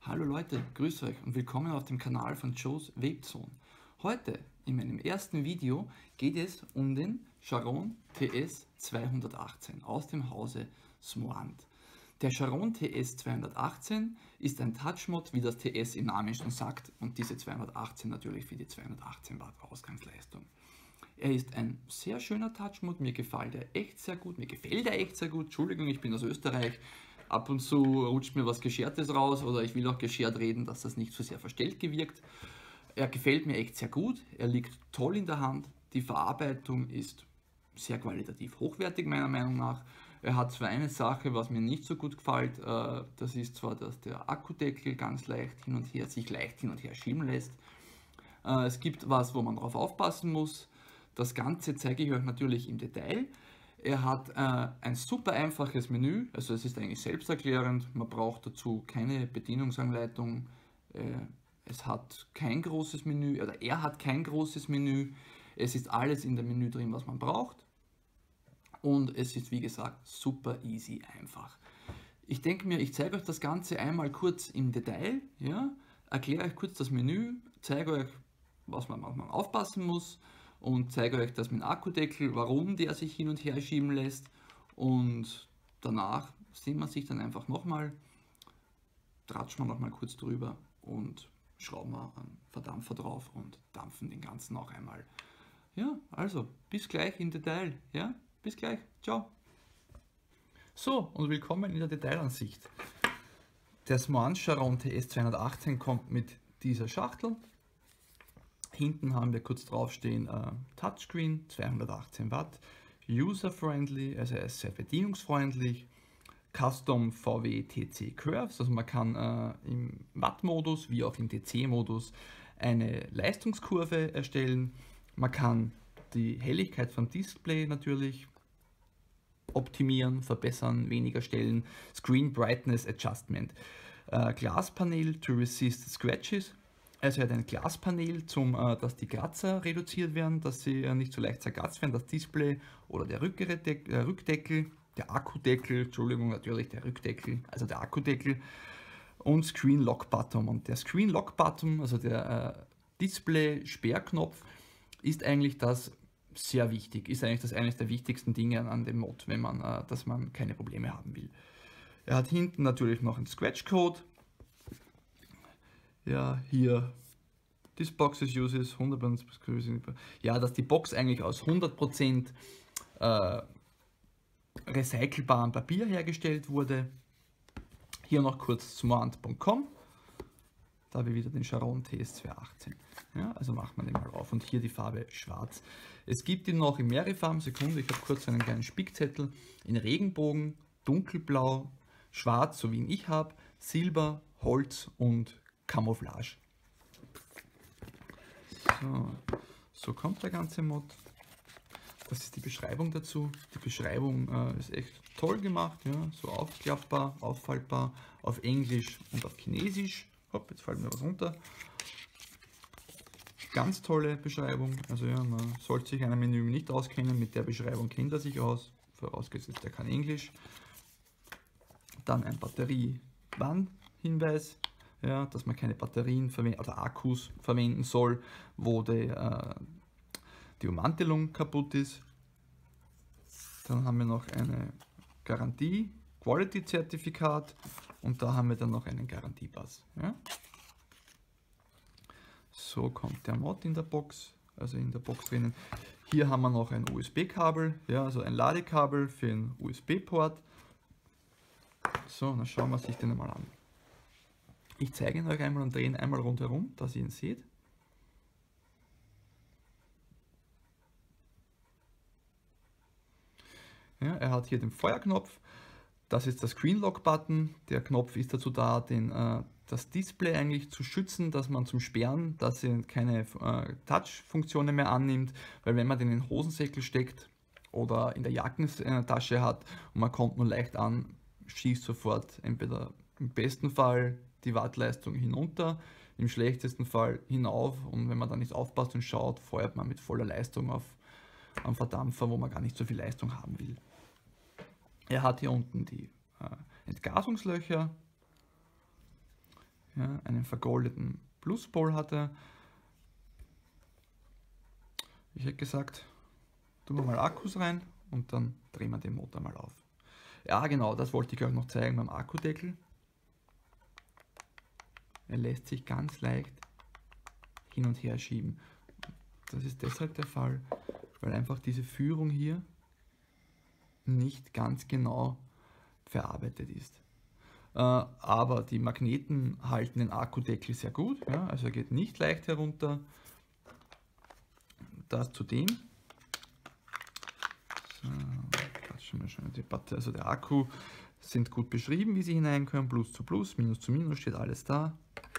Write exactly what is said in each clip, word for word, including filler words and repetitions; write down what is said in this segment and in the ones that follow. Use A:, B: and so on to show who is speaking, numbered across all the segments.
A: Hallo Leute, grüß euch und willkommen auf dem Kanal von Joe's Webzone. Heute in meinem ersten Video geht es um den Charon T S zweihundertachtzehn aus dem Hause Smoant. Der Charon T S zweihundertachtzehn ist ein Touch-Mod, wie das T S im Namen schon sagt, und diese zweihundertachtzehn natürlich für die zweihundertachtzehn Watt Ausgangsleistung. Er ist ein sehr schöner Touch-Mod, mir gefällt er echt sehr gut, mir gefällt er echt sehr gut, Entschuldigung, ich bin aus Österreich, ab und zu rutscht mir was Geschertes raus oder ich will auch geschert reden, dass das nicht so sehr verstellt gewirkt. Er gefällt mir echt sehr gut, er liegt toll in der Hand, die Verarbeitung ist sehr qualitativ hochwertig meiner Meinung nach. Er hat zwar eine Sache, was mir nicht so gut gefällt, das ist zwar, dass der Akkudeckel ganz leicht hin und her, sich leicht hin und her schieben lässt. Es gibt was, wo man drauf aufpassen muss. Das Ganze zeige ich euch natürlich im Detail. Er hat äh, ein super einfaches Menü, also es ist eigentlich selbsterklärend, man braucht dazu keine Bedienungsanleitung. Äh, es hat kein großes Menü, oder er hat kein großes Menü. Es ist alles in dem Menü drin, was man braucht. Und es ist, wie gesagt, super easy einfach. Ich denke mir, ich zeige euch das Ganze einmal kurz im Detail, ja? Erkläre euch kurz das Menü, zeige euch, was man manchmal aufpassen muss, und zeige euch das mit dem Akkudeckel, warum der sich hin und her schieben lässt, und danach sehen wir sich dann einfach nochmal, tratschen wir nochmal kurz drüber und schrauben wir einen Verdampfer drauf und dampfen den ganzen auch einmal. Ja, also bis gleich im Detail, ja, bis gleich, ciao. So, und willkommen in der Detailansicht. Der Smoant Charon T S zweihundertachtzehn kommt mit dieser Schachtel. Hinten haben wir kurz draufstehen, äh, Touchscreen, zweihundertachtzehn Watt, user-friendly, also er ist sehr bedienungsfreundlich, Custom V W T C Curves, also man kann äh, im Watt-Modus wie auch im D C-Modus eine Leistungskurve erstellen, man kann die Helligkeit vom Display natürlich optimieren, verbessern, weniger stellen, Screen Brightness Adjustment, äh, Glaspanel to resist scratches. Also er hat ein Glaspanel, zum, äh, dass die Kratzer reduziert werden, dass sie äh, nicht so leicht zerkratzt werden, das Display oder der Rückdeck, äh, Rückdeckel, der Akkudeckel, Entschuldigung, natürlich der Rückdeckel, also der Akkudeckel, und Screen Lock Button. Und der Screen Lock Button, also der äh, Display Sperrknopf, ist eigentlich das sehr wichtig, ist eigentlich das eines der wichtigsten Dinge an, an dem Mod, wenn man, äh, dass man keine Probleme haben will. Er hat hinten natürlich noch einen Scratch Code. Ja, hier, this box is uses hundert Prozent, ja, dass die Box eigentlich aus hundert Prozent äh, recycelbarem Papier hergestellt wurde. Hier noch kurz smoant punkt com, da haben wir wieder den Charon T S zweihundertachtzehn. Ja, also macht man den mal auf, und hier die Farbe schwarz. Es gibt ihn noch in mehrere Farben, Sekunde, ich habe kurz einen kleinen Spickzettel, in Regenbogen, dunkelblau, schwarz, so wie ihn ich habe, Silber, Holz und Camouflage. So, so kommt der ganze Mod. Das ist die Beschreibung dazu. Die Beschreibung äh, ist echt toll gemacht, ja? So aufklappbar, auffaltbar, auf Englisch und auf Chinesisch. Hopp, jetzt fällt mir was runter. Ganz tolle Beschreibung. Also ja, man sollte sich ein Menü nicht auskennen, mit der Beschreibung kennt er sich aus, vorausgesetzt er kann Englisch. Dann ein Batterie-Warnhinweis. Ja, dass man keine Batterien oder Akkus verwenden soll, wo die, äh, die Ummantelung kaputt ist. Dann haben wir noch eine Garantie, Quality-Zertifikat, und da haben wir dann noch einen Garantiepass. Ja. So kommt der Mod in der Box, also in der Box drinnen. Hier haben wir noch ein U S B-Kabel, ja, also ein Ladekabel für einen U S B-Port. So, dann schauen wir sich den mal an. Ich zeige ihn euch einmal und drehe ihn einmal rundherum, dass ihr ihn seht. Ja, er hat hier den Feuerknopf, das ist der Screen Lock Button. Der Knopf ist dazu da, den, äh, das Display eigentlich zu schützen, dass man zum Sperren, dass er keine äh, Touch-Funktionen mehr annimmt, weil wenn man den in den Hosensäckel steckt oder in der Jackentasche hat und man kommt nur leicht an, schießt sofort entweder im besten Fall die Wattleistung hinunter, im schlechtesten Fall hinauf, und wenn man dann nicht aufpasst und schaut, feuert man mit voller Leistung auf einen Verdampfer, wo man gar nicht so viel Leistung haben will. Er hat hier unten die äh, Entgasungslöcher, Ja, einen vergoldeten Pluspol hat er. Ich hätte gesagt, tun wir mal Akkus rein und dann drehen wir den Motor mal auf. Ja genau, das wollte ich euch noch zeigen beim Akkudeckel. Er lässt sich ganz leicht hin und her schieben. Das ist deshalb der Fall, weil einfach diese Führung hier nicht ganz genau verarbeitet ist. Äh, aber die Magneten halten den Akkudeckel sehr gut, ja, also er geht nicht leicht herunter. Das zudem. So, schon mal schon die Batter, also der Akku sind gut beschrieben, wie sie hinein können. Plus zu Plus, Minus zu Minus, steht alles da.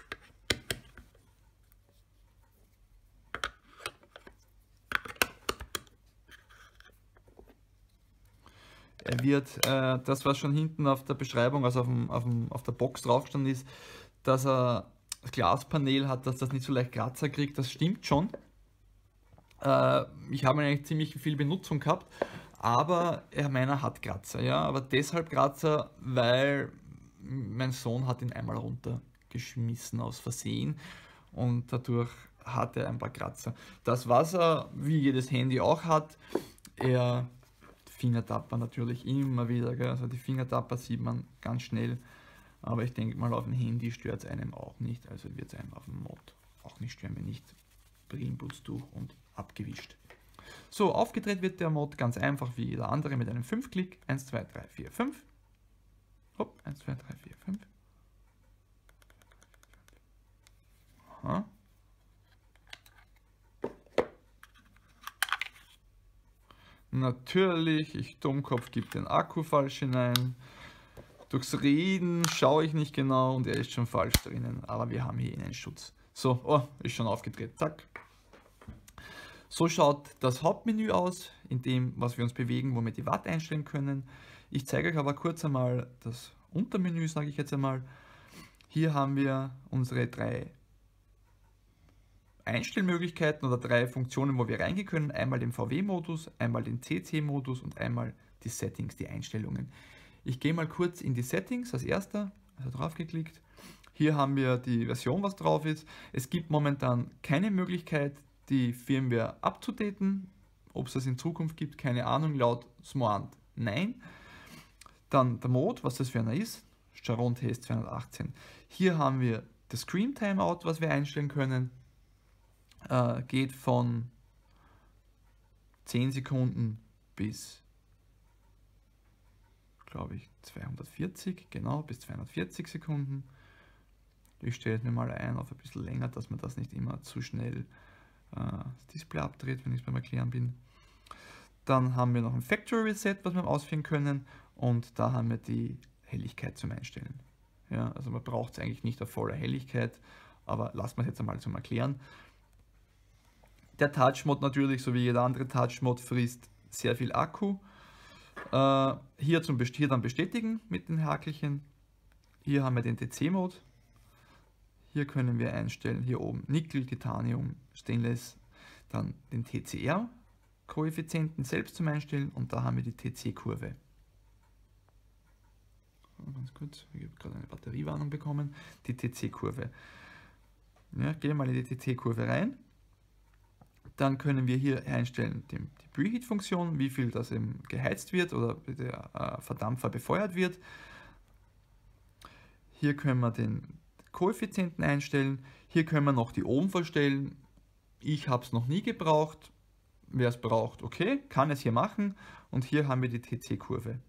A: Er wird, äh, das was schon hinten auf der Beschreibung, also auf, dem, auf, dem, auf der Box draufgestanden ist, dass er das Glaspanel hat, dass das nicht so leicht Kratzer kriegt, das stimmt schon. Äh, ich habe eigentlich ziemlich viel Benutzung gehabt, aber er meiner hat Kratzer, ja, aber deshalb Kratzer, weil mein Sohn hat ihn einmal runtergeschmissen aus Versehen und dadurch hat er ein paar Kratzer. Das, was er wie jedes Handy auch hat, er Fingertapper natürlich immer wieder, gell? Also die Fingertapper sieht man ganz schnell, aber ich denke mal auf dem Handy stört es einem auch nicht, also wird es einem auf dem Mod auch nicht stören, wenn nicht Brillenputztuch und abgewischt. So, aufgedreht wird der Mod ganz einfach wie jeder andere mit einem fünf Klick, eins, zwei, drei, vier, fünf. Hopp, eins, zwei, drei, vier, fünf. Aha. Natürlich, ich Dummkopf gibt den Akku falsch hinein. Durchs Reden schaue ich nicht genau und er ist schon falsch drinnen, aber wir haben hier einen Schutz. So, oh, ist schon aufgedreht, zack. So schaut das Hauptmenü aus, in dem, was wir uns bewegen, wo wir die Watt einstellen können. Ich zeige euch aber kurz einmal das Untermenü, sage ich jetzt einmal. Hier haben wir unsere drei Einstellmöglichkeiten oder drei Funktionen, wo wir reingehen können. Einmal den V W-Modus, einmal den C C-Modus und einmal die Settings, die Einstellungen. Ich gehe mal kurz in die Settings als erster, also drauf geklickt. Hier haben wir die Version, was drauf ist. Es gibt momentan keine Möglichkeit, die Firmware abzudaten. Ob es das in Zukunft gibt, keine Ahnung. Laut Smart nein. Dann der Mode, was das für einer ist. Charon T S zweihundertachtzehn. Hier haben wir das Screen Timeout, was wir einstellen können. Äh, geht von zehn Sekunden bis, glaube ich, zweihundertvierzig. Genau, bis zweihundertvierzig Sekunden. Ich stelle es mir mal ein auf ein bisschen länger, dass man das nicht immer zu schnell äh, das Display abdreht, wenn ich es beim Erklären bin. Dann haben wir noch ein Factory Reset, was wir ausführen können, und da haben wir die Helligkeit zum Einstellen. Ja, also man braucht es eigentlich nicht auf voller Helligkeit, aber lassen wir es jetzt einmal zum Erklären. Der Touch-Mod natürlich, so wie jeder andere Touch-Mod, frisst sehr viel Akku. Äh, hier, zum, hier dann bestätigen mit den Hakelchen. Hier haben wir den T C-Mode. Hier können wir einstellen, hier oben Nickel, Titanium, Stainless, dann den T C R-Koeffizienten selbst zum Einstellen und da haben wir die T C-Kurve. Ganz kurz, ich habe gerade eine Batteriewarnung bekommen, die T C-Kurve. Ja, gehen wir mal in die T C-Kurve rein. Dann können wir hier einstellen die, die Preheat-Funktion, wie viel das eben geheizt wird oder der äh, Verdampfer befeuert wird. Hier können wir den Koeffizienten einstellen. Hier können wir noch die Ohm verstellen. Ich habe es noch nie gebraucht. Wer es braucht, okay, kann es hier machen. Und hier haben wir die T C-Kurve.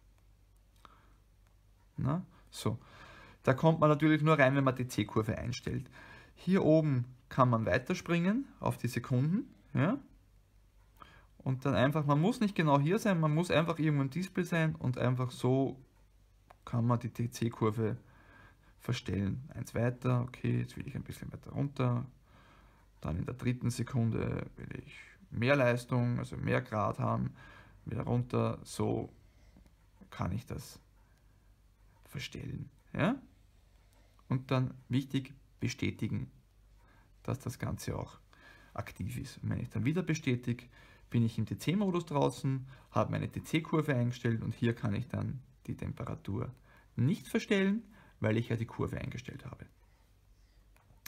A: Na, so. Da kommt man natürlich nur rein, wenn man die T C-Kurve einstellt. Hier oben kann man weiterspringen auf die Sekunden. Ja? Und dann einfach, man muss nicht genau hier sein, man muss einfach irgendwo im Display sein und einfach so kann man die T C-Kurve verstellen. Eins weiter, okay, jetzt will ich ein bisschen weiter runter. Dann in der dritten Sekunde will ich mehr Leistung, also mehr Grad haben, wieder runter. So kann ich das verstellen. Ja? Und dann wichtig, bestätigen, dass das Ganze auch aktiv ist. Und wenn ich dann wieder bestätige, bin ich im T C-Modus draußen, habe meine T C-Kurve eingestellt und hier kann ich dann die Temperatur nicht verstellen, weil ich ja die Kurve eingestellt habe.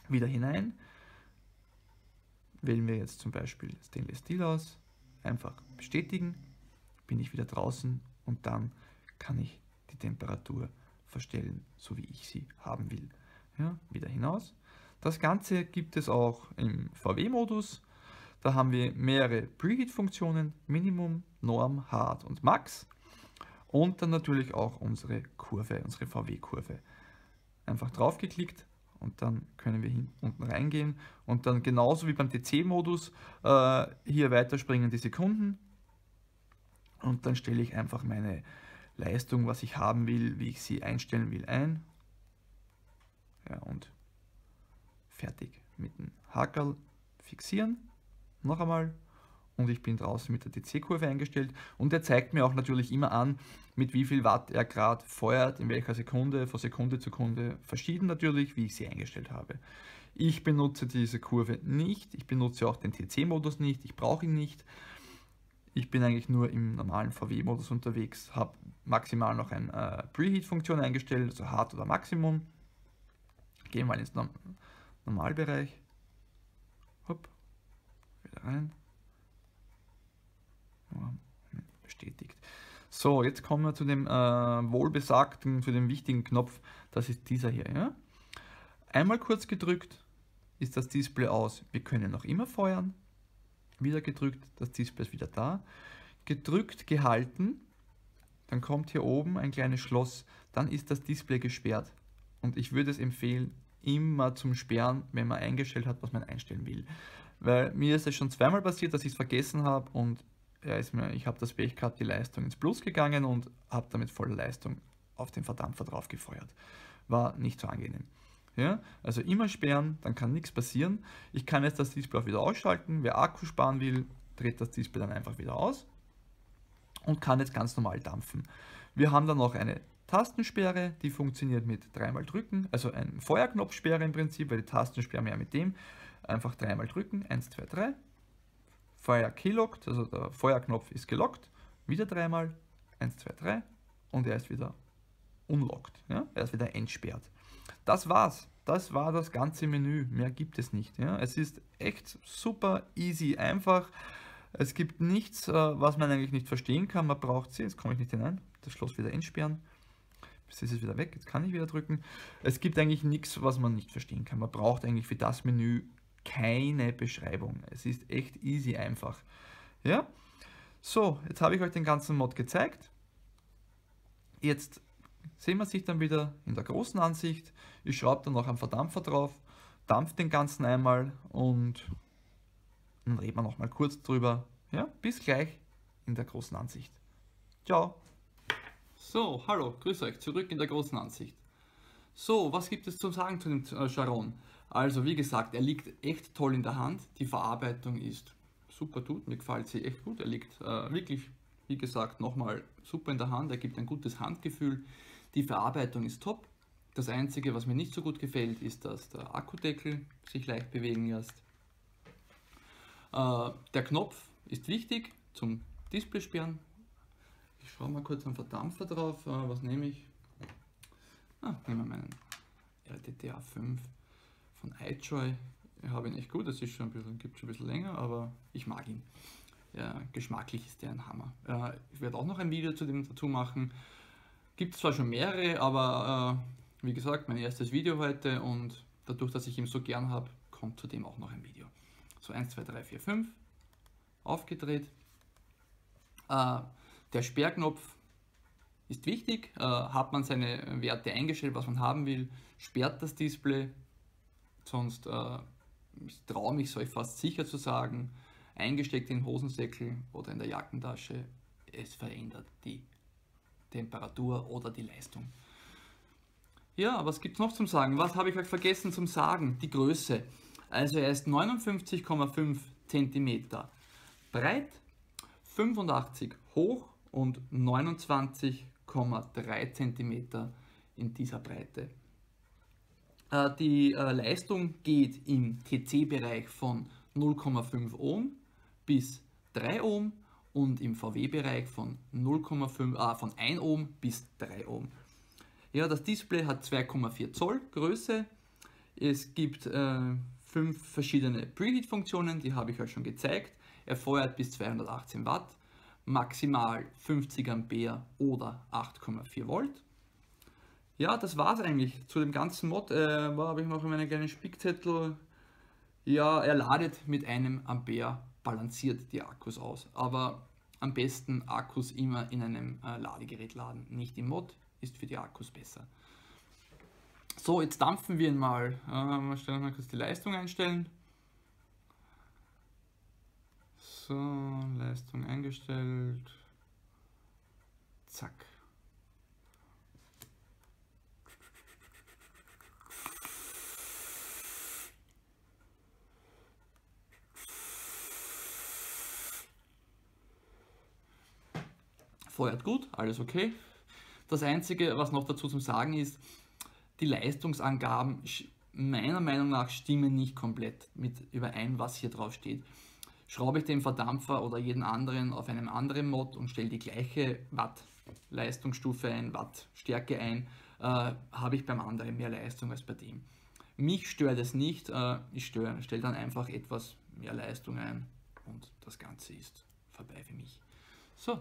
A: Wieder hinein. Wählen wir jetzt zum Beispiel Stainless Steel aus, einfach bestätigen, bin ich wieder draußen und dann kann ich die Temperatur verstellen, so wie ich sie haben will. Ja, wieder hinaus. Das Ganze gibt es auch im V W-Modus. Da haben wir mehrere Preheat-Funktionen, Minimum, Norm, Hard und Max. Und dann natürlich auch unsere Kurve, unsere V W-Kurve. Einfach draufgeklickt und dann können wir hin, unten reingehen und dann genauso wie beim T C-Modus äh, hier weiterspringen die Sekunden und dann stelle ich einfach meine Leistung, was ich haben will, wie ich sie einstellen will, ein. Ja, und fertig. Mit dem Hakerl fixieren, noch einmal, und ich bin draußen mit der T C-Kurve eingestellt und er zeigt mir auch natürlich immer an, mit wie viel Watt er gerade feuert, in welcher Sekunde, von Sekunde zu Sekunde, verschieden natürlich, wie ich sie eingestellt habe. Ich benutze diese Kurve nicht, ich benutze auch den T C-Modus nicht, ich brauche ihn nicht. Ich bin eigentlich nur im normalen V W-Modus unterwegs, habe maximal noch eine äh, Preheat-Funktion eingestellt, also Hard oder Maximum. Gehen wir ins Normalbereich. Hopp, wieder rein. Bestätigt. So, jetzt kommen wir zu dem äh, wohlbesagten, zu dem wichtigen Knopf. Das ist dieser hier. Ja? Einmal kurz gedrückt, ist das Display aus. Wir können noch immer feuern. Wieder gedrückt, das Display ist wieder da. Gedrückt, gehalten, dann kommt hier oben ein kleines Schloss. Dann ist das Display gesperrt. Und ich würde es empfehlen, immer zum Sperren, wenn man eingestellt hat, was man einstellen will. Weil mir ist es schon zweimal passiert, dass ich es vergessen habe und ja, ist mir, ich habe das Pech gehabt, die Leistung ins Plus gegangen und habe damit voller Leistung auf den Verdampfer drauf gefeuert. War nicht so angenehm. Ja, also immer sperren, dann kann nichts passieren. Ich kann jetzt das Display auch wieder ausschalten. Wer Akku sparen will, dreht das Display dann einfach wieder aus und kann jetzt ganz normal dampfen. Wir haben dann noch eine Tastensperre, die funktioniert mit dreimal drücken, also ein Feuerknopfsperre im Prinzip, weil die Tastensperre mehr mit dem. Einfach dreimal drücken, eins, zwei, drei. Feuer keylockt, also der Feuerknopf ist gelockt, wieder dreimal, eins, zwei, drei und er ist wieder unlockt, ja? Er ist wieder entsperrt. Das war's, das war das ganze Menü, mehr gibt es nicht. Ja? Es ist echt super easy, einfach, es gibt nichts, was man eigentlich nicht verstehen kann, man braucht sie, jetzt komme ich nicht hinein, das Schloss wieder entsperren, jetzt ist es wieder weg, jetzt kann ich wieder drücken. Es gibt eigentlich nichts, was man nicht verstehen kann, man braucht eigentlich für das Menü keine Beschreibung. Es ist echt easy einfach. Ja? So, jetzt habe ich euch den ganzen Mod gezeigt. Jetzt sehen wir sich dann wieder in der großen Ansicht. Ich schraube dann noch einen Verdampfer drauf, dampfe den ganzen einmal und dann reden wir noch mal kurz drüber. Ja? Bis gleich in der großen Ansicht. Ciao. So, hallo, grüß euch, zurück in der großen Ansicht. So, was gibt es zu sagen zu dem äh, Charon? Also wie gesagt, er liegt echt toll in der Hand, die Verarbeitung ist super tut, mir gefällt sie echt gut, er liegt äh, wirklich, wie gesagt, nochmal super in der Hand, er gibt ein gutes Handgefühl, die Verarbeitung ist top. Das Einzige, was mir nicht so gut gefällt, ist, dass der Akkudeckel sich leicht bewegen lässt. Äh, der Knopf ist wichtig zum Displaysperren. Ich schaue mal kurz am Verdampfer drauf, äh, was nehme ich? Ah, nehmen wir meinen R T T A fünf. Von iJoy. Ich habe ihn echt gut, das ist schon ein bisschen, gibt schon ein bisschen länger, aber ich mag ihn. Ja, geschmacklich ist der ein Hammer. Äh, ich werde auch noch ein Video zu dem dazu machen. Gibt zwar schon mehrere, aber äh, wie gesagt, mein erstes Video heute und dadurch, dass ich ihn so gern habe, kommt zudem auch noch ein Video. So eins, zwei, drei, vier, fünf. Aufgedreht. Äh, der Sperrknopf ist wichtig. Äh, hat man seine Werte eingestellt, was man haben will, sperrt das Display. Sonst, äh, ich traue mich, soll ich fast sicher zu sagen, eingesteckt in den Hosensäckel oder in der Jackentasche, es verändert die Temperatur oder die Leistung. Ja, was gibt es noch zum Sagen? Was habe ich euch vergessen zum Sagen? Die Größe. Also er ist neunundfünfzig Komma fünf Zentimeter breit, fünfundachtzig hoch und neunundzwanzig Komma drei Zentimeter in dieser Breite. Die Leistung geht im T C-Bereich von null Komma fünf Ohm bis drei Ohm und im V W-Bereich von, äh, von ein Ohm bis drei Ohm. Ja, das Display hat zwei Komma vier Zoll Größe, Es gibt äh, fünf verschiedene Preheat-Funktionen, die habe ich euch schon gezeigt. Er feuert bis zweihundertachtzehn Watt, maximal fünfzig Ampere oder acht Komma vier Volt. Ja, das war es eigentlich zu dem ganzen Mod. Äh, wo habe ich noch in meinen kleinen Spickzettel? Ja, er ladet mit einem Ampere, balanciert die Akkus aus. Aber am besten Akkus immer in einem äh, Ladegerät laden, nicht im Mod, ist für die Akkus besser. So, jetzt dampfen wir ihn mal. Äh, mal stellen wir mal kurz die Leistung einstellen. So, Leistung eingestellt. Zack. Feuert gut, alles okay. Das Einzige, was noch dazu zum Sagen ist, die Leistungsangaben meiner Meinung nach stimmen nicht komplett mit überein, was hier drauf steht. Schraube ich den Verdampfer oder jeden anderen auf einem anderen Mod und stelle die gleiche Watt-Leistungsstufe ein, Wattstärke ein, äh, habe ich beim anderen mehr Leistung als bei dem. Mich stört es nicht, äh, ich stelle dann einfach etwas mehr Leistung ein und das Ganze ist vorbei für mich. So.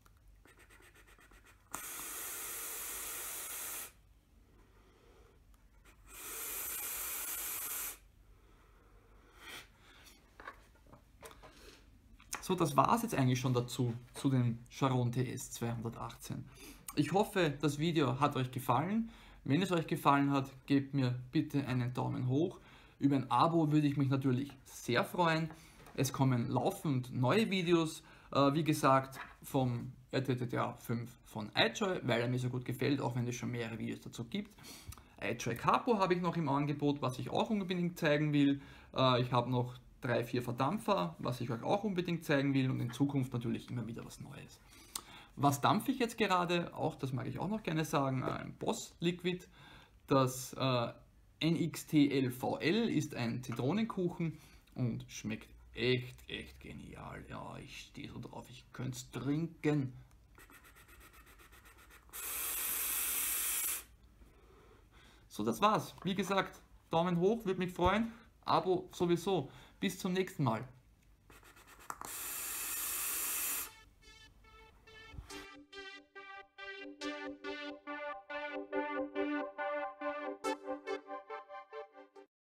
A: So, das war es jetzt eigentlich schon dazu, zu dem Charon T S zweihundertachtzehn. Ich hoffe, das Video hat euch gefallen. Wenn es euch gefallen hat, gebt mir bitte einen Daumen hoch. Über ein Abo würde ich mich natürlich sehr freuen. Es kommen laufend neue Videos, äh, wie gesagt, vom R T T T A fünf von iJoy, weil er mir so gut gefällt, auch wenn es schon mehrere Videos dazu gibt. iJoy Capo habe ich noch im Angebot, was ich auch unbedingt zeigen will. Äh, ich habe noch drei, vier Verdampfer, was ich euch auch unbedingt zeigen will und in Zukunft natürlich immer wieder was Neues. Was dampfe ich jetzt gerade? Auch das mag ich auch noch gerne sagen, ein Boss Liquid. Das äh, N X T L V L ist ein Zitronenkuchen und schmeckt echt, echt genial. Ja, ich stehe so drauf, ich könnte es trinken. So, das war's. Wie gesagt, Daumen hoch, würde mich freuen. Abo sowieso. Bis zum nächsten Mal.